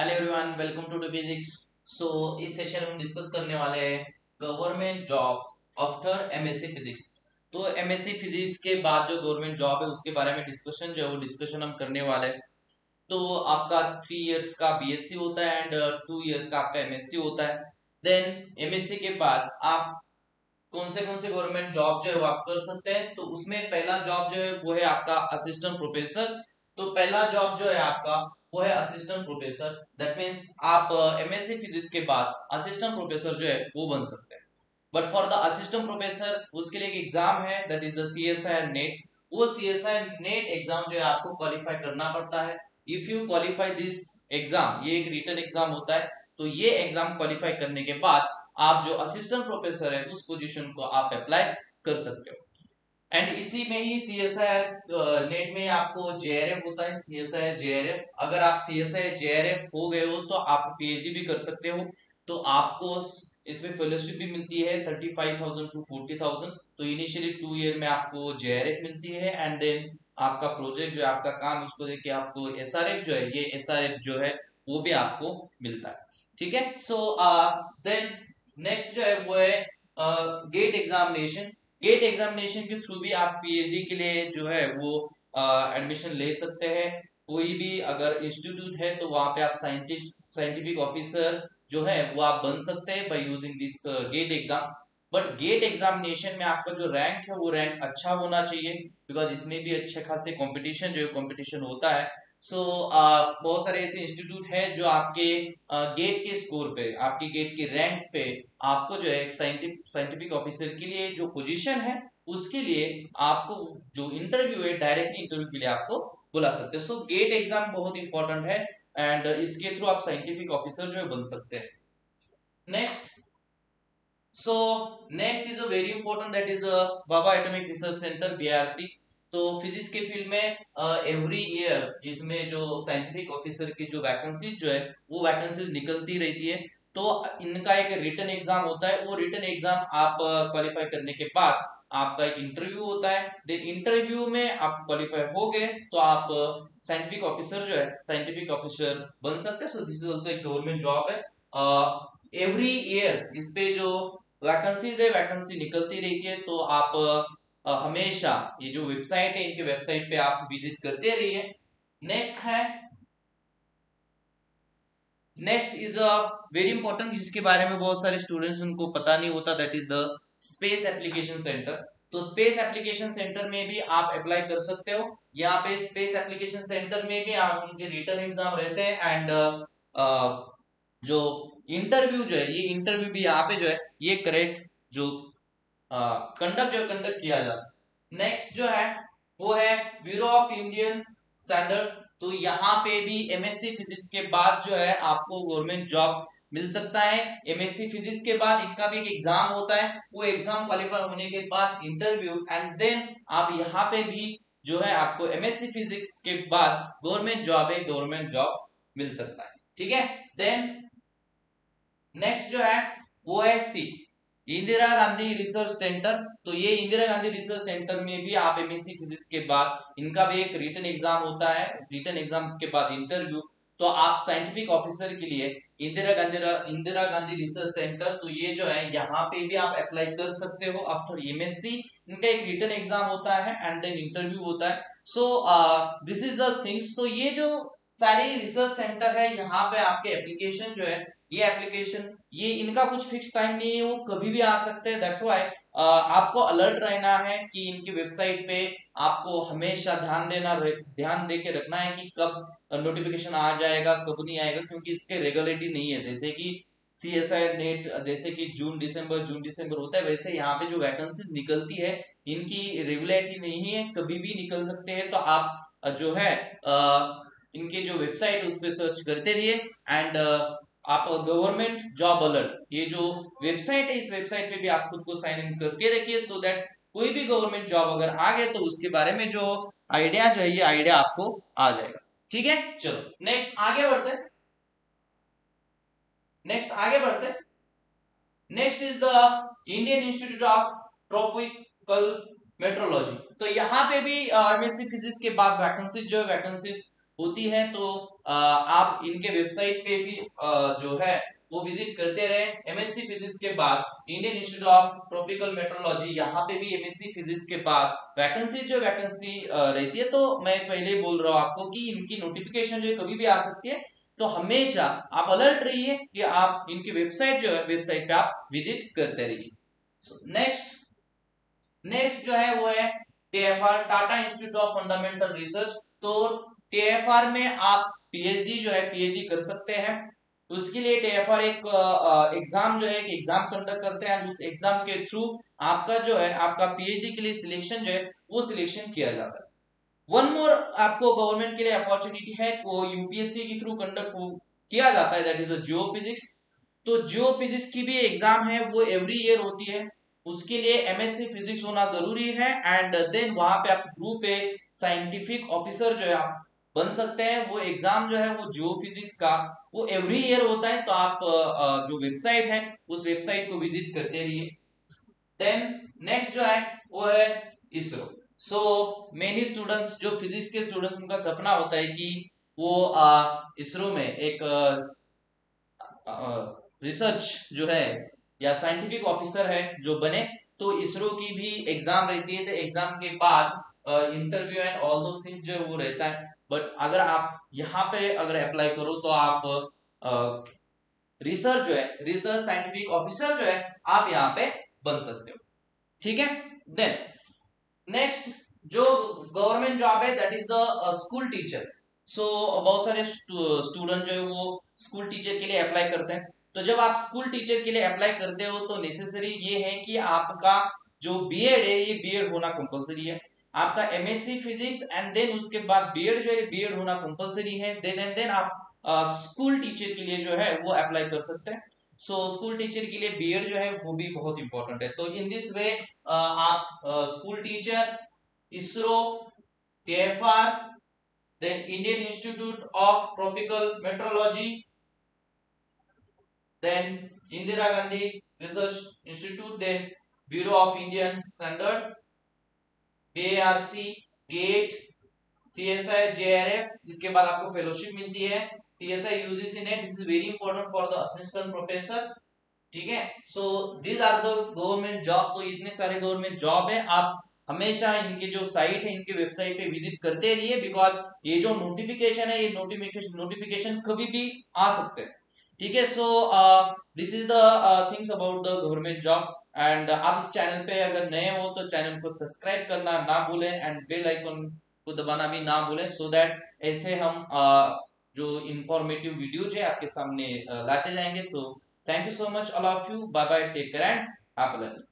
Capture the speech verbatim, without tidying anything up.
Hello everyone, welcome to physics. So इस session में हम डिस्कस करने वाले हैं government jobs after MSc physics. तो एमएससी फिजिक्स के बाद जो गवर्नमेंट जॉब है उसके बारे में डिस्कशन जो है वो डिस्कशन हम करने वाले हैं। तो आपका थ्री इयर्स का बीएससी होता है एंड टू इयर्स का आपका एमएससी होता है। देन एमएससी के बाद आप कौन से कौन से गवर्नमेंट जॉब जो है वो आप कर सकते हैं। तो उसमें पहला जॉब जो है वो है आपका असिस्टेंट प्रोफेसर। तो पहला जॉब जो है आपका वो है असिस्टेंट प्रोफेसर। दैट मीन्स आप एमएससी फिजिक्स के बाद असिस्टेंट प्रोफेसर जो है वो बन सकते हैं। But for the assistant professor उसके लिए एक एग्जाम है, that is the CSI NET. वो सीएसआई नेट एग्जाम जो है आपको क्वालिफाई करना पड़ता है। If you qualify this exam, ये एक रिटन एग्जाम होता है। तो ये एग्जाम क्वालिफाई करने के बाद आप जो असिस्टेंट प्रोफेसर है उस पोजीशन को आप अप्लाई कर सकते हो। एंड इसी में ही सी एस आई नेट में आपको जे आर एफ होता है, C S I J R F. अगर आप C S I J R F हो गए हो तो आप पीएचडी भी कर सकते हो। तो आपको इसमें फेलोशिप भी मिलती है thirty five thousand to forty thousand. तो इनिशियली टू ईयर में आपको जे आर एफ मिलती है एंड देन आपका प्रोजेक्ट जो है आपका काम उसको देख के आपको एस आर एफ जो है ये एस आर एफ जो है वो भी आपको मिलता है। ठीक है। सो देन नेक्स्ट जो है वो है गेट एग्जामिनेशन। गेट एग्जामिनेशन के थ्रू भी आप पीएचडी के लिए जो है वो एडमिशन ले सकते हैं। कोई भी अगर इंस्टीट्यूट है तो वहां पे आप साइंटिस्ट साइंटिफिक ऑफिसर जो है वो आप बन सकते हैं by using this GATE exam. But GATE examination में आपका जो रैंक है वो रैंक अच्छा होना चाहिए, बिकॉज इसमें भी अच्छे खासे कंपटीशन जो है कंपटीशन होता है। सो so, uh, बहुत सारे ऐसे इंस्टीट्यूट हैं जो आपके गेट uh, के स्कोर पे, आपकी गेट की रैंक पे आपको जो है एक साइंटिफिक साइंटिफिक ऑफिसर के लिए जो पोजीशन है उसके लिए आपको जो इंटरव्यू है डायरेक्टली इंटरव्यू के लिए आपको बुला सकते हैं। सो गेट एग्जाम बहुत इंपॉर्टेंट है एंड इसके थ्रू आप साइंटिफिक ऑफिसर जो है बन सकते हैं। Next, so next is a very important, that is Bhabha Atomic Research Centre B A R. C physics के फील्ड में एवरी uh, ईयर इसमें जो साइंटिफिक ऑफिसर की जो वैकेंसीज जो है वो वैकेंसीज निकलती रहती है। तो इनका एक रिटन एग्जाम होता है। वो रिटन एग्जाम आप क्वालिफाई uh, करने के बाद आपका एक इंटरव्यू होता है। देन इंटरव्यू में आप क्वालिफाई हो गए तो आप साइंटिफिक uh, ऑफिसर जो है साइंटिफिक ऑफिसर बन सकते हैं। सो दिस इज ऑल्सो एक गवर्नमेंट जॉब है। एवरी uh, ईयर इस पे जो वैकेंसीज है वैकेंसी निकलती रहती है। तो आप अ, हमेशा ये जो वेबसाइट है इनके वेबसाइट पे आप विजिट करते रहिए। नेक्स्ट है, next is a very important जिसके बारे में बहुत सारे स्टूडेंट्स उनको पता नहीं होता, that is the Space Application Centre. तो स्पेस एप्लीकेशन सेंटर में भी आप अप्लाई कर सकते हो। यहाँ पे स्पेस एप्लीकेशन सेंटर में भी आप उनके रिटर्न एग्जाम रहते हैं एंड जो इंटरव्यू जो है ये इंटरव्यू भी यहाँ पे जो है ये करेक्ट जो कंडक्ट जो कंडक्ट किया जाता है। नेक्स्ट जो है वो है ब्यूरो ऑफ इंडियन स्टैंडर्ड। तो यहाँ पे भी एमएससी फिजिक्स के बाद जो है आपको गवर्नमेंट जॉब मिल सकता है। एमएससी फिजिक्स के बाद इनका भी एक एग्जाम होता है। वो एग्जाम क्वालिफाई होने के बाद इंटरव्यू एंड देन आप यहाँ पे भी जो है आपको एमएससी फिजिक्स के बाद गवर्नमेंट जॉब है गवर्नमेंट जॉब मिल सकता है। ठीक है। देन नेक्स्ट जो है वो है C Indira Gandhi Research Centre. तो ये इंदिरा गांधी रिसर्च सेंटर में भी आप एमएससी फिजिक्स के बाद इनका भी एक रिटन एग्जाम होता है। रिटन एग्जाम के बाद इंटरव्यू। तो आप साइंटिफिक ऑफिसर के लिए इंदिरा गांधी इंदिरा गांधी रिसर्च सेंटर, तो ये जो है यहाँ पे भी आप अप्लाई कर सकते हो आफ्टर एमएससी। इनका एक रिटन एग्जाम होता है एंड देन इंटरव्यू होता है। So this is the things. तो ये जो सारे रिसर्च सेंटर है यहाँ पे आपके एप्लीकेशन जो है ये एप्लीकेशन ये इनका कुछ फिक्स टाइम नहीं है, वो कभी भी आ सकते हैं। दैट्स व्हाई आपको अलर्ट रहना है कि इनकी वेबसाइट पे आपको हमेशा ध्यान देना ध्यान दे के रखना है कि कब नोटिफिकेशन आ जाएगा कब नहीं आएगा, क्योंकि इसके रेगुलेटरी नहीं है। जैसे कि सी एस आई नेट जैसे कि जून दिसंबर जून दिसंबर होता है, वैसे यहाँ पे जो वैकेंसीज निकलती है इनकी रेगुलेटरी नहीं है, कभी भी निकल सकते हैं। तो आप जो है आ, इनके जो वेबसाइट है उस पर सर्च करते रहिए एंड आप गवर्नमेंट जॉब अलर्ट ये जो वेबसाइट है इस वेबसाइट पे भी आप खुद को साइन इन करके रखिए, सो दैट कोई भी गवर्नमेंट जॉब अगर आ गए तो उसके बारे में जो आइडिया जो है ये आइडिया आपको आ जाएगा। ठीक है। चलो नेक्स्ट आगे बढ़ते नेक्स्ट आगे बढ़ते next is the Indian Institute of Tropical Metrology. तो यहाँ पे भी एमएससी फिजिक्स के बाद वैकेंसी जो है वैकेंसीज होती है, तो आ, आप इनके वेबसाइट पे भी आ, जो है वो विजिट करते रहे। एमएससी फिजिक्स के बाद Indian Institute of Tropical Metrology, यहाँ पे भी एमएससी फिजिक्स के बाद वैकेंसी जो वैकेंसी रहती है, तो मैं पहले बोल रहा हूँ आपको कि इनकी नोटिफिकेशन जो है कभी भी आ सकती है, तो हमेशा आप अलर्ट रहिए कि आप इनकी वेबसाइट जो है वेबसाइट पे आप विजिट करते रहिए। नेक्स्ट नेक्स्ट जो है वो है TFR, Tata Institute of Fundamental Research. तो टीएफआर में आप पीएचडी जो है पीएचडी कर सकते हैं। उसके लिए टीएफआर एक एग्जाम जो है एक एग्जाम कंडक्ट करते हैं, उस एग्जाम के थ्रू आपका जो है आपका पीएचडी के लिए सिलेक्शन जो है वो सिलेक्शन किया जाता है। वन मोर आपको गवर्नमेंट के लिए अपॉर्चुनिटी है, वो यूपीएससी के थ्रू कंडक्ट किया जाता है, दैट इज जियो फिजिक्स। तो जियो फिजिक्स की भी एग्जाम है, वो एवरी ईयर होती है। उसके लिए एमएससी फिजिक्स होना जरूरी है, एंड देन वहां पे आप ग्रुप ए साइंटिफिक ऑफिसर जो है आप बन सकते हैं। वो एग्जाम जो है वो जियो फिजिक्स का वो एवरी ईयर होता है, तो आप जो वेबसाइट है उस वेबसाइट को विजिट करते रहिए। देन नेक्स्ट जो है वो है इसरो। सो मेनी स्टूडेंट्स जो फिजिक्स के स्टूडेंट्स, उनका सपना होता है कि वो इसरो में एक रिसर्च जो है या साइंटिफिक ऑफिसर है जो बने। तो इसरो की भी एग्जाम रहती है, तो एग्जाम के बाद interview and all those things जो है वो रहता है। बट अगर आप यहाँ पे अगर अप्लाई करो तो आप रिसर्च जो है रिसर्च साइंटिफिक ऑफिसर जो है आप यहाँ पे बन सकते हो, ठीक है। देन नेक्स्ट जो गवर्नमेंट जॉब है that is the school teacher. So बहुत सारे स्टूडेंट जो है वो स्कूल टीचर के लिए अप्लाई करते हैं। तो जब आप स्कूल टीचर के लिए अप्लाई करते हो तो नेसेसरी ये है कि आपका जो बीएड है ये बीएड होना कंपलसरी है। आपका एमएससी फिजिक्स एंड देन उसके बाद बीएड जो है बीएड होना कंपलसरी है। देन एंड देन आप स्कूल uh, टीचर के लिए जो है वो अप्लाई कर सकते हैं। सो स्कूल टीचर के लिए बीएड जो है वो भी बहुत इंपॉर्टेंट है। तो इन दिस वे आप school teacher, ISRO, TFR, then Indian Institute of Tropical Meteorology, then Indira Gandhi Research Institute, then Bureau of Indian Standard, B A R C, GATE, CSI, JRF, इसके बाद आपको फेलोशिप मिलती है, CSI UGC NET, this is very important for the assistant professor, ठीक है। So these are the government job. तो इतने सारे गवर्नमेंट जॉब है, आप हमेशा इनके जो साइट है इनके वेबसाइट पे विजिट करते रहिए, बिकॉज ये जो नोटिफिकेशन है ये नोटिफिकेशन नोटिफिकेशन कभी भी आ सकते हैं, ठीक है। So this is the things about the government job. And आप इस चैनल पे अगर नए हो तो चैनल को सब्सक्राइब करना ना भूलें, एंड बेल आइकन को दबाना भी ना भूलें, सो so दैट ऐसे हम uh, जो इंफॉर्मेटिव वीडियोज है आपके सामने uh, लाते जाएंगे। सो so, thank you so much all of you. Bye bye, take care and happy learning.